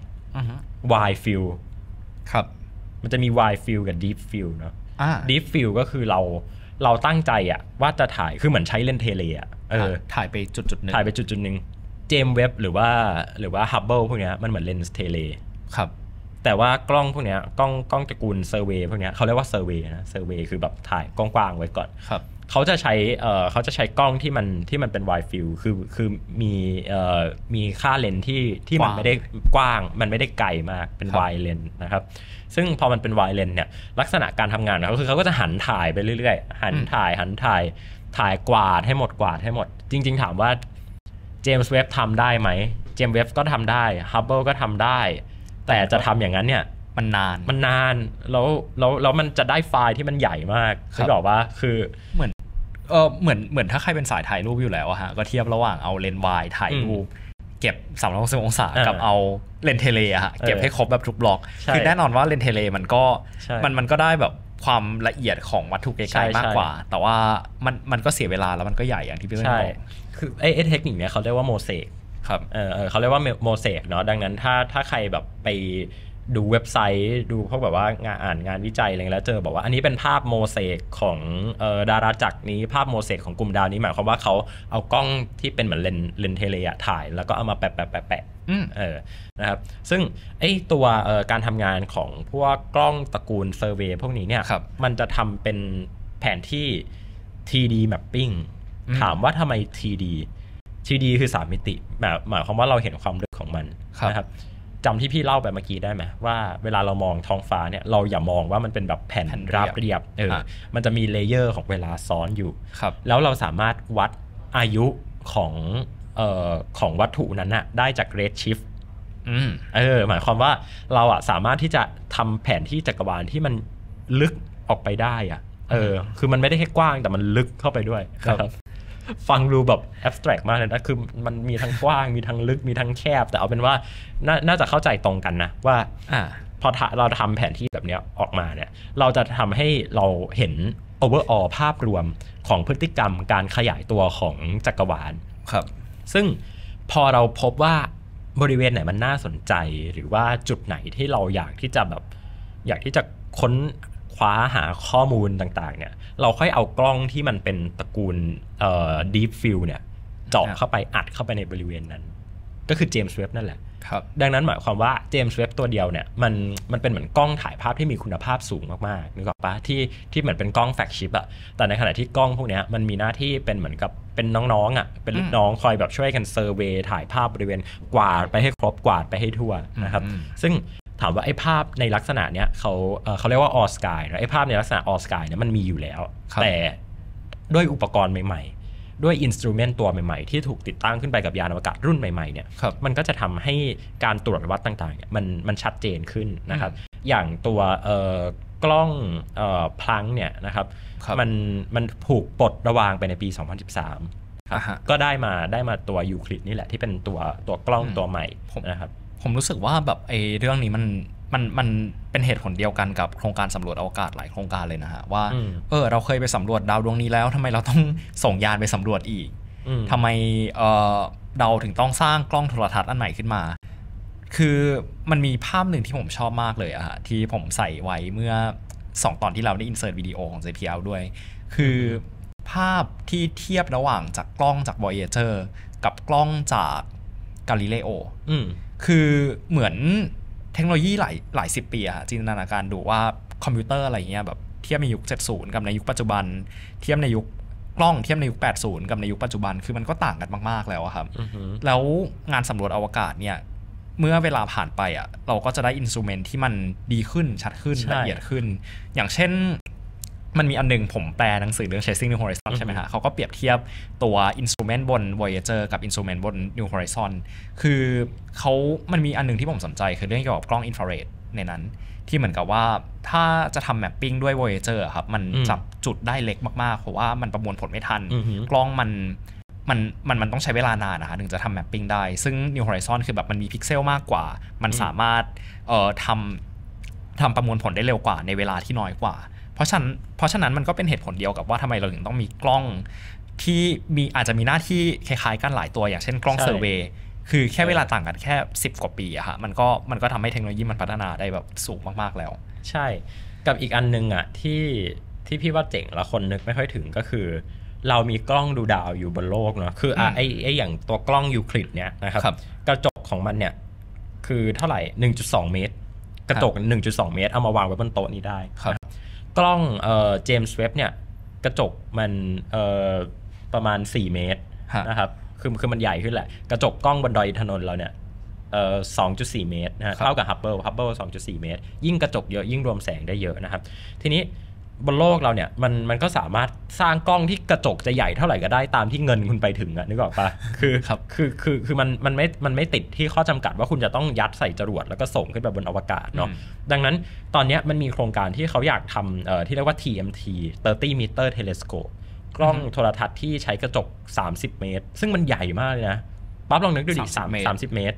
wide field ครับมันจะมี wide field กับ deep field เนาะ deep field ก็คือเราตั้งใจว่าจะถ่ายคือเหมือนใช้เลนส์เทเลถ่ายไปจุดๆนึงเจมส์เว็บหรือว่าฮับเบิลพวกเนี้ยมันเหมือนเลนส์เทเลครับแต่ว่ากล้องพวกเนี้ยกล้องตระกูลเซอร์เวย์พวกเนี้ยเขาเรียกว่าเซอร์เวย์นะเซอร์เวย์คือแบบถ่ายกว้างๆไว้ก่อนครับเขาจะใช้กล้องที่มันเป็น wide field คือมีค่าเลนส์ที่มันไม่ได้กว้างมันไม่ได้ไกลมากเป็น wide lens นะครับซึ่งพอมันเป็น wide lens เนี่ยลักษณะการทำงานเขาคือเขาก็จะหันถ่ายไปเรื่อยๆหันถ่ายกวาดให้หมดจริงๆถามว่าเจมส์เว็บทำได้ไหมเจมส์เว็บก็ทำได้ฮับเบิลก็ทำได้แต่จะทำอย่างนั้นเนี่ยมันนานแล้วมันจะได้ไฟล์ที่มันใหญ่มากคือบอกว่าคือเหมือนถ้าใครเป็นสายถ่ายรูปอยู่แล้วฮะก็เทียบระหว่างเอาเลนส์วายถ่ายรูปเก็บ360องศากับเอาเลนส์เทเลฮะเก็บให้ครบแบบทุกบล็อกคือแน่นอนว่าเลนส์เทเลมันก็ได้แบบความละเอียดของวัตถุไกลๆมากกว่าแต่ว่ามันก็เสียเวลาแล้วมันก็ใหญ่อย่างที่พี่เล่นบอกคือไอ้เทคนิคเนี้ยเขาเรียกว่าโมเสกครับเขาเรียกว่าโมเสกเนาะดังนั้นถ้าใครแบบไปดูเว็บไซต์ดูพวกแบบว่างานวิจัยอะไรแล้วเจอบอกว่าอันนี้เป็นภาพโมเสกของดาราจักรนี้ภาพโมเสกของกลุ่มดาวนี้หมายความว่าเขาเอากล้องที่เป็นเหมือนเลนส์เทเลถ่ายแล้วก็เอามาแปะนะครับซึ่งไอ้ตัวการทำงานของพวกกล้องตระกูลเซอร์เวย์พวกนี้เนี่ยมันจะทำเป็นแผนที่ 3D mapping ถามว่าทำไม 3D คือ3มิติหมายความว่าเราเห็นความลึกของมันนะครับจำที่พี่เล่าไปเมื่อกี้ได้ไหมว่าเวลาเรามองท้องฟ้าเนี่ยเราอย่ามองว่ามันเป็นแบบแผ่นราบเรียบมันจะมีเลเยอร์ของเวลาซ้อนอยู่แล้วเราสามารถวัดอายุของวัตถุนั้นน่ะได้จาก redshift หมายความว่าเราสามารถที่จะทำแผนที่จักรวาลที่มันลึกออกไปได้อ่ะคือมันไม่ได้แค่กว้างแต่มันลึกเข้าไปด้วยครับฟังดูแบบแอบสแตรกมากเลยนะคือมันมีทั้งกว้างมีทั้งลึกมีทั้งแคบแต่เอาเป็นว่าน่าจะเข้าใจตรงกันนะว่าพอเราทำแผนที่แบบนี้ออกมาเนี่ยเราจะทำให้เราเห็น overall ภาพรวมของพฤติกรรมการขยายตัวของจักรวาลครับซึ่งพอเราพบว่าบริเวณไหนมันน่าสนใจหรือว่าจุดไหนที่เราอยากที่จะค้นคว้าหาข้อมูลต่างๆเนี่ยเราค่อยเอากล้องที่มันเป็นตระกูลdeep field เนี่ยเจาะเข้าไปอัดเข้าไปในบริเวณนั้นก็คือเจมส์เว็บนั่นแหละดังนั้นหมายความว่าเจมส์เว็บตัวเดียวเนี่ยมันเป็นเหมือนกล้องถ่ายภาพที่มีคุณภาพสูงมากๆนึกออกปะที่เหมือนเป็นกล้องแฟลกชิปอะแต่ในขณะที่กล้องพวกนี้มันมีหน้าที่เป็นเหมือนกับเป็นน้องๆอะเป็นลูกน้องคอยแบบช่วยกันเซอร์เวย์ถ่ายภาพบริเวณกวาดไปให้ครบกวาดไปให้ทั่วนะครับซึ่งถามว่าไอ้ภาพในลักษณะเนี้ยเขาเรียกว่า all sky นะไอ้ภาพในลักษณะ all sky เนี่ยมันมีอยู่แล้วแต่ด้วยอุปกรณ์ใหม่ๆด้วยอินสตรูเมนต์ตัวใหม่ๆที่ถูกติดตั้งขึ้นไปกับยานอวกาศรุ่นใหม่ๆเนี่ยมันก็จะทำให้การตรวจวัดต่างๆเนี่ยมันชัดเจนขึ้นนะครับอย่างตัวกล้องพลังเนี่ยนะครับมันถูกปลดระวางไปในปี 2013ก็ได้มาตัวยูคลิดนี่แหละที่เป็นตัวกล้องตัวใหม่นะครับผมรู้สึกว่าแบบเรื่องนี้มันเป็นเหตุผลเดียวกันกับโครงการสำรวจอวกาศหลายโครงการเลยนะฮะว่าเราเคยไปสำรวจดาวดวงนี้แล้วทำไมเราต้องส่งยานไปสำรวจอีกทำไมเราถึงต้องสร้างกล้องโทรทัศน์อันใหม่ขึ้นมาคือมันมีภาพหนึ่งที่ผมชอบมากเลยอะฮะที่ผมใส่ไว้เมื่อ2ตอนที่เราได้อินเสิร์ตวิดีโอของ JPL ด้วยคือภาพที่เทียบระหว่างจากกล้องจาก Voyager กับกล้องจาก Galileoคือเหมือนเทคโนโลยีหลาย10 ปีอะจินตนาการดูว่าคอมพิวเตอร์อะไรเงี้ยแบบเทียบในยุค70กับในยุคปัจจุบันเทียบในยุคกล้องเทียบในยุค80กับในยุคปัจจุบันคือมันก็ต่างกันมากๆแล้วครับแล้วงานสำรวจอวกาศเนี่ยเมื่อเวลาผ่านไปอะเราก็จะได้อินสตรูเมนต์ที่มันดีขึ้นชัดขึ้นละเอียดขึ้นอย่างเช่นมันมีอันนึงผมแปลหนังสือเรื่อง Chasing New Horizon ใช่ไหมฮะเขาก็เปรียบเทียบตัวอินสตรูเมนต์บน Voyager กับอินสตรูเมนต์บน New Horizon คือมันมีอันนึงที่ผมสนใจคือเรื่องเกี่ยวกับกล้องอินฟราเรดในนั้นที่เหมือนกับว่าถ้าจะทำแมปปิ้งด้วย Voyager ครับมันจับจุดได้เล็กมากๆเพราะว่ามันประมวลผลไม่ทันกล้องมันต้องใช้เวลานานนะคะถึงจะทำแมปปิ้งได้ซึ่ง New Horizon คือแบบมันมีพิกเซลมากกว่ามันสามารถทำประมวลผลได้เร็วกว่าในเวลาที่น้อยกว่าเพราะฉะนั้นมันก็เป็นเหตุผลเดียวกับว่าทำไมเราถึงต้องมีกล้องที่อาจจะมีหน้าที่คล้ายๆกันหลายตัวอย่างเช่นกล้องเซอร์เวย์คือแค่เวลาต่างกันแค่10 กว่าปีอะฮะมันก็ทำให้เทคโนโลยีมันพัฒนาได้แบบสูงมากๆแล้วใช่กับอีกอันนึงอะที่พี่ว่าเจ๋งแล้วคนนึกไม่ค่อยถึงก็คือเรามีกล้องดูดาวอยู่บนโลกเนาะคือไอ้อย่างตัวกล้องยูคลิดเนี่ยนะครับกระจกของมันเนี่ยคือเท่าไหร่ 1.2 เมตรกระจก 1.2 เมตรเอามาวางไว้บนโต๊ะนี้ได้กล้องเจมส์เว็บเนี่ยกระจกมันประมาณ4 เมตรนะครับคือมันใหญ่ขึ้นแหละกระจกกล้องบนดอยอินทนนท์เราเนี่ย2.4 เมตรนะเท่ากับฮับเบิล 2.4 เมตรยิ่งกระจกเยอะยิ่งรวมแสงได้เยอะนะครับทีนี้บนโลกเราเนี่ยมันก็สามารถสร้างกล้องที่กระจกจะใหญ่เท่าไหร่ก็ได้ตามที่เงินคุณไปถึงอะนึกออกปะคือมันไม่ติดที่ข้อจำกัดว่าคุณจะต้องยัดใส่จรวดแล้วก็ส่งขึ้นไปบนอวกาศเนาะดังนั้นตอนนี้มันมีโครงการที่เขาอยากทำที่เรียกว่า TMT 30 meter telescope กล้องโทรทัศน์ที่ใช้กระจก30 เมตรซึ่งมันใหญ่มากเลยนะปั๊บลองนึกดูดิ30 เมตร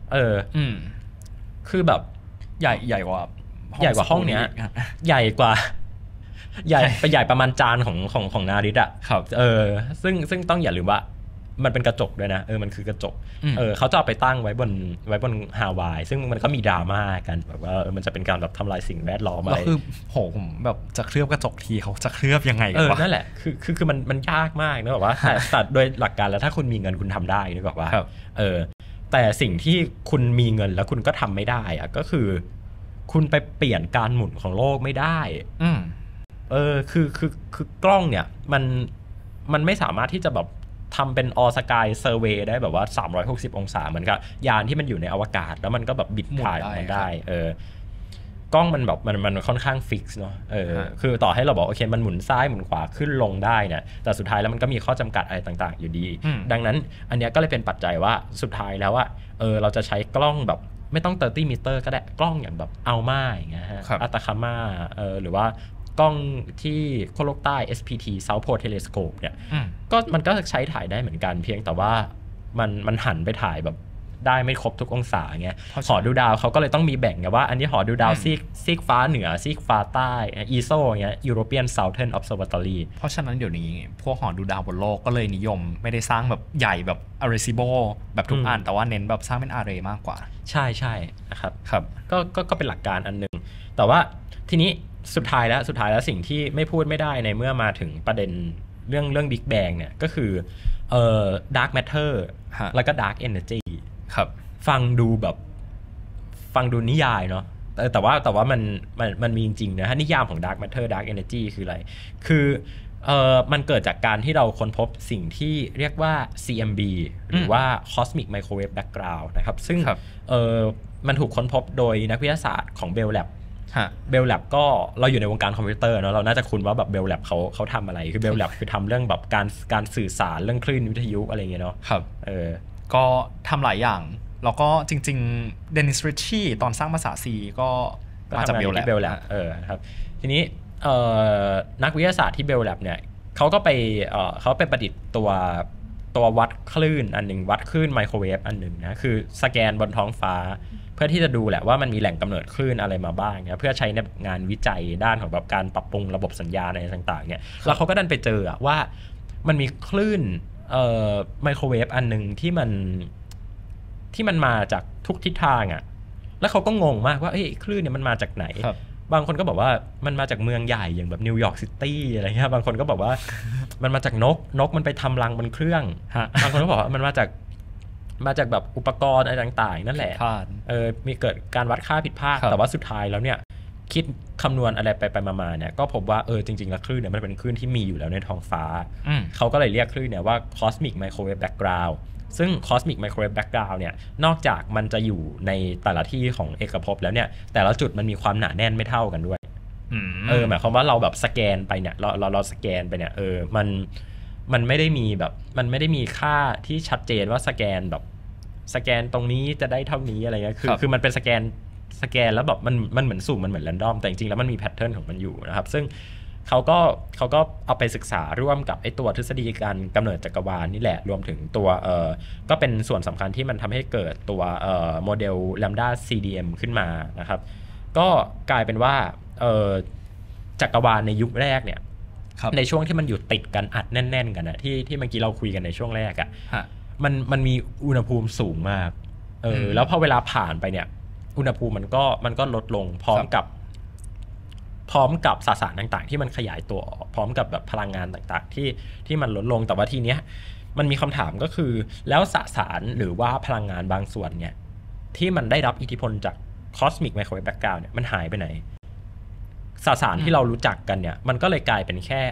คือแบบใหญ่กว่าห้องเนี้ยใหญ่กว่าใหญ่ประมาณจานของนาริตอ่ะซึ่งต้องอย่าลืมว่ามันเป็นกระจกด้วยนะมันคือกระจกเขาจะเอาไปตั้งไว้บนฮาวายซึ่งมันก็มีดราม่ากันแบบว่ามันจะเป็นการแบบทำลายสิ่งแวดล้อมอะไรคือผมแบบจะเคลือบกระจกทีเขาจะเคลือบยังไงวะนั่นแหละคือมันยากมากนะแบบว่าแต่โดยหลักการแล้วถ้าคุณมีเงินคุณทำได้นึกออกว่าแต่สิ่งที่คุณมีเงินแล้วคุณก็ทำไม่ได้อะก็คือคุณไปเปลี่ยนการหมุนของโลกไม่ได้คือกล้องเนี่ยมันไม่สามารถที่จะแบบทำเป็น all sky survey ได้แบบว่า360 องศาเหมือนกับยานที่มันอยู่ในอวกาศแล้วมันก็แบบบิดถ่ายมันได้กล้องมันแบบมันค่อนข้างฟิกซ์เนาะคือต่อให้เราบอกโอเคมันหมุนซ้ายหมุนขวาขึ้นลงได้เนี่ยแต่สุดท้ายแล้วมันก็มีข้อจำกัดอะไรต่างๆอยู่ดีดังนั้นอันเนี้ยก็เลยเป็นปัจจัยว่าสุดท้ายแล้วว่าเราจะใช้กล้องแบบไม่ต้อง30 มิเตอร์ก็ได้กล้องอย่างแบบอัลมาอย่างเงี้ยฮะครับอัตาคามาหรือว่ากล้องที่ขั้วโลกใต้ SPT South Pole Telescope เนี่ยก็มันก็ใช้ถ่ายได้เหมือนกันเพียงแต่ว่ามันหันไปถ่ายแบบได้ไม่ครบทุกองศาเงี้ยหอดูดาวเขาก็เลยต้องมีแบ่งไงว่าอันนี้หอดูดาวซีกฟ้าเหนือซีกฟ้าใต้ ESO เงี้ย European Southern Observatory เพราะฉะนั้นเดี๋ยวนี้พวกหอดูดาวบนโลกก็เลยนิยมไม่ได้สร้างแบบใหญ่แบบ Arecibo แบบทุกอันแต่ว่าเน้นแบบสร้างเป็นอาร์เรย์มากกว่าใช่นะครับครับก็เป็นหลักการอันนึงแต่ว่าทีนี้สุดท้ายแล้วสิ่งที่ไม่พูดไม่ได้ในเมื่อมาถึงประเด็นเรื่อง Big Bang เนี่ยก็คือDark Matter แล้วก็ Dark Energy ครับฟังดูนิยายเนาะแต่ว่ามันมีจริงๆนะนิยามของ Dark Matter Dark Energy คืออะไรคือมันเกิดจากการที่เราค้นพบสิ่งที่เรียกว่า CMB หรือว่า Cosmic Microwave Background นะครับซึ่งมันถูกค้นพบโดยนักวิทยาศาสตร์ของ Bell Lab Bell Lab ก็เราอยู่ในวงการคอมพิวเตอร์เนาะเราน่าจะคุ้นว่าแบบ Bell Lab เขาทำอะไรคือ Bell Lab คือทำเรื่องแบบการสื่อสารเรื่องคลื่นวิทยุอะไรเงี้ยเนาะครับก็ทำหลายอย่างแล้วก็จริงๆเดนิส ริชชี่ตอนสร้างภาษา C ก็มาจาก Bell Lab ครับทีนี้นักวิทยาศาสตร์ที่ Bell Lab เนี่ยเขาไปประดิษฐ์ตัววัดคลื่นอันหนึ่งวัดคลื่นไมโครเวฟอันหนึ่งนะคือสแกนบนท้องฟ้าเพื่อที่จะดูแหละว่ามันมีแหล่งกำเนิดคลื่นอะไรมาบ้างเนี่ยเพื่อใช้ในงานวิจัยด้านของแบบการปรับปรุงระบบสัญญาณอะไรต่างๆเนี่ยแล้วเขาก็ดันไปเจอว่ามันมีคลื่นไมโครเวฟอันหนึ่งที่มันมาจากทุกทิศทางแล้วเขาก็งงมากว่าคลื่นเนี่ยมันมาจากไหนบางคนก็บอกว่ามันมาจากเมืองใหญ่อย่างแบบนิวยอร์กซิตี้อะไรเงี้ยบางคนก็บอกว่ามันมาจากนกมันไปทำรังบนเครื่องบางคนก็บอกว่ามันมาจากแบบอุปกรณ์อะไรต่างๆนั่นแหละมีเกิดการวัดค่าผิดพลาดแต่ว่าสุดท้ายแล้วเนี่ยคิดคำนวณอะไรไปมาเนี่ยก็พบว่าจริงๆแล้วคลื่นเนี่ยมันเป็นคลื่นที่มีอยู่แล้วในท้องฟ้าเขาก็เลยเรียกคลื่นเนี่ยว่า Cosmic Microwave Background ซึ่ง Cosmic Microwave Background เนี่ยนอกจากมันจะอยู่ในแต่ละที่ของเอกภพแล้วเนี่ยแต่ละจุดมันมีความหนาแน่นไม่เท่ากันด้วยหมายความว่าเราแบบสแกนไปเนี่ยเราสแกนไปเนี่ยมันไม่ได้มีแบบมันไม่ได้มีค่าที่ชัดเจนว่าสแกนตรงนี้จะได้เท่านี้อะไรเงี้ยคือมันเป็นสแกนแล้วแบบมันเหมือนสุ่มมันเหมือนแรนดอมแต่จริงๆแล้วมันมีแพทเทิร์นของมันอยู่นะครับซึ่งเขาก็เอาไปศึกษาร่วมกับไอ้ตัวทฤษฎีการกำเนิดจักรวาลนี่แหละรวมถึงตัวก็เป็นส่วนสำคัญที่มันทำให้เกิดตัวโมเดล Lambda CDM ขึ้นมานะครับก็กลายเป็นว่าจักรวาลในยุคแรกเนี่ยในช่วงที่มันอยู่ติดกันอัดแน่นๆกันนะที่เมื่อกี้เราคุยกันในช่วงแรกมันมีอุณหภูมิสูงมากแล้วพอเวลาผ่านไปเนี่ยอุณหภูมิมันก็ลดลงพร้อมกับสสารต่างๆที่มันขยายตัวพร้อมกับแบบพลังงานต่างๆที่มันลดลงแต่ว่าทีเนี้ยมันมีคำถามก็คือแล้วสสารหรือว่าพลังงานบางส่วนเนี่ยที่มันได้รับอิทธิพลจาก Cosmic Microwave Background เนี่ยมันหายไปไหนสสารที่เรารู้จักกันเนี่ยมันก็เลยกลายเป็นแค่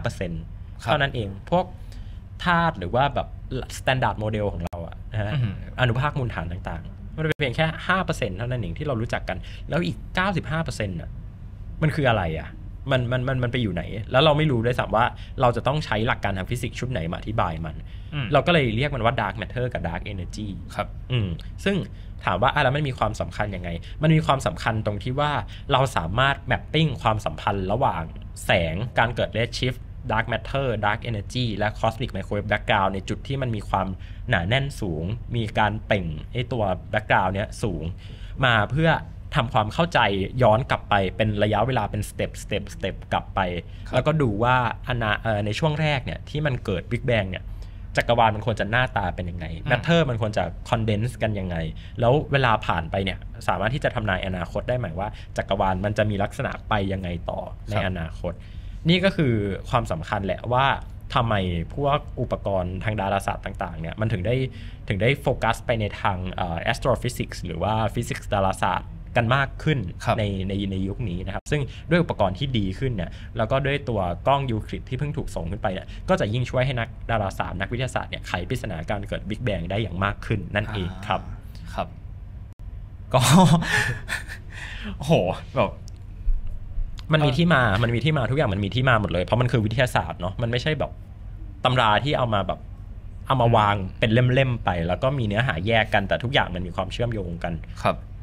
5% เท่านั้นเองพวกธาตุหรือว่าแบบ standard model ของเรานะฮะอนุภาคมูลฐานต่างๆมันเป็นเพียงแค่ 5% เท่านั้นเองที่เรารู้จักกันแล้วอีก 95% น่ะมันคืออะไรมันไปอยู่ไหนแล้วเราไม่รู้ด้วยซ้ำว่าเราจะต้องใช้หลักการทางฟิสิกส์ชุดไหนมาอธิบายมันเราก็เลยเรียกมันว่า Dark Matter กับ Dark Energy ครับซึ่งถามว่าแล้วมันมีความสำคัญยังไงมันมีความสำคัญตรงที่ว่าเราสามารถแมปปิ้งความสัมพันธ์ระหว่างแสงการเกิด redshift Dark Matter Dark Energy และ Cosmic Microwave Background ในจุดที่มันมีความหนาแน่นสูงมีการเปล่งตัว Background เนี้ยสูงมาเพื่อทำความเข้าใจย้อนกลับไปเป็นระยะเวลาเป็นสเต็ปกลับไปแล้วก็ดูว่าในช่วงแรกเนี่ยที่มันเกิด Big Bang เนี่ยจักรวาลมันควรจะหน้าตาเป็นยังไง Matter มันควรจะคอนเดนซ์กันยังไงแล้วเวลาผ่านไปเนี่ยสามารถที่จะทำนายอนาคตได้ไหมว่าจักรวาลมันจะมีลักษณะไปยังไงต่อในอนาคตนี่ก็คือความสำคัญแหละว่าทำไมพวกอุปกรณ์ทางดาราศาสตร์ต่างๆเนี่ยมันถึงได้โฟกัสไปในทางastrophysics หรือว่าฟิสิกส์ดาราศาสตร์กันมากขึ้นในยุคนี้นะครับซึ่งด้วยอุปกรณ์ที่ดีขึ้นเนี่ยแล้วก็ด้วยตัวกล้องยูคลิดที่เพิ่งถูกส่งขึ้นไปเนี่ยก็จะยิ่งช่วยให้นักดาราศาสตร์นักวิทยาศาสตร์เนี่ยไขปริศนาการเกิดบิ๊กแบงได้อย่างมากขึ้นนั่นเองครับก็โหแบบมันมีที่มาทุกอย่างมันมีที่มาหมดเลยเพราะมันคือวิทยาศาสตร์เนาะมันไม่ใช่แบบตำราที่เอามาวางเป็นเล่มๆไปแล้วก็มีเนื้อหาแยกกันแต่ทุกอย่างมันมีความเชื่อมโยงกันครับ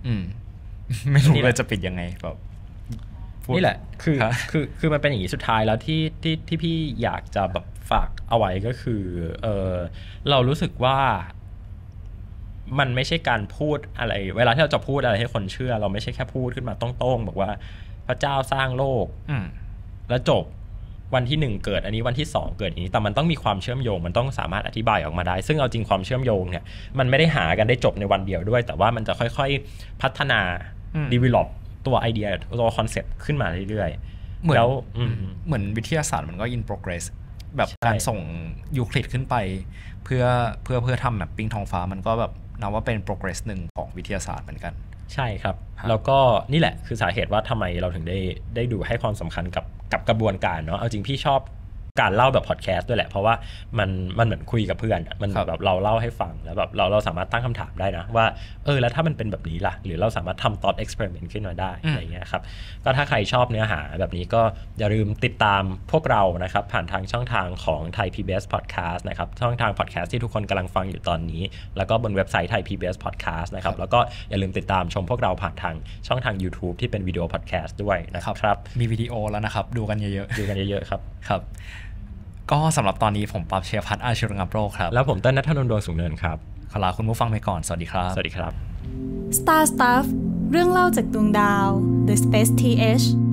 ไม่รู้เลยจะปิดยังไงแบบนี่แหละคือมันเป็นอย่างนี้สุดท้ายแล้วที่พี่อยากจะแบบฝากเอาไว้ก็คือเรารู้สึกว่ามันไม่ใช่การพูดอะไรเวลาที่เราจะพูดอะไรให้คนเชื่อเราไม่ใช่แค่พูดขึ้นมาโต้งๆบอกว่าพระเจ้าสร้างโลกแล้วจบวันที่1เกิดอันนี้วันที่2เกิดอย่างนี้แต่มันต้องมีความเชื่อมโยงมันต้องสามารถอธิบายออกมาได้ซึ่งเอาจริงความเชื่อมโยงเนี่ยมันไม่ได้หากันได้จบในวันเดียวด้วยแต่ว่ามันจะค่อยๆพัฒนา develop ตัวไอเดียตัวคอนเซ็ปต์ขึ้นมาเรื่อยๆเหมือนวิทยาศาสตร์มันก็ in progress แบบการส่งยูคลิดขึ้นไปเพื่อทำแมปปิ้งท้องฟ้ามันก็แบบนับว่าเป็น progress หนึ่งของวิทยาศาสตร์เหมือนกันใช่ครับแล้วก็นี่แหละคือสาเหตุว่าทำไมเราถึงได้ดูให้ความสำคัญกับกระบวนการเนาะเอาจริงพี่ชอบการเล่าแบบพอดแคสต์ด้วยแหละเพราะว่ามันเหมือนคุยกับเพื่อนมันแบบเราเล่าให้ฟังแล้วแบบเราสามารถตั้งคำถามได้นะว่าแล้วถ้ามันเป็นแบบนี้ล่ะหรือเราสามารถทำ thought experiment ขึ้นมาได้อะไรเงี้ยครับก็ถ้าใครชอบเนื้อหาแบบนี้ก็อย่าลืมติดตามพวกเรานะครับผ่านทางช่องทางของ Thai PBS Podcast นะครับช่องทาง podcast ที่ทุกคนกำลังฟังอยู่ตอนนี้แล้วก็บนเว็บไซต์ Thai PBS Podcast นะครับแล้วก็อย่าลืมติดตามชมพวกเราผ่านทางช่องทาง YouTube ที่เป็นวิดีโอ podcast ด้วยนะครับมีวิดีโอแล้วนะครับดูกันเยอะๆครับครับก็สำหรับตอนนี้ผมปั๊บเชียร์พัฒน์อาชุรงับโรคครับแล้วผมเต้นณัฐนนท์ดวงสูงเนินครับขอลาคุณผู้ฟังไปก่อนสวัสดีครับสวัสดีครับ Star Stuff เรื่องเล่าจากดวงดาว The Space TH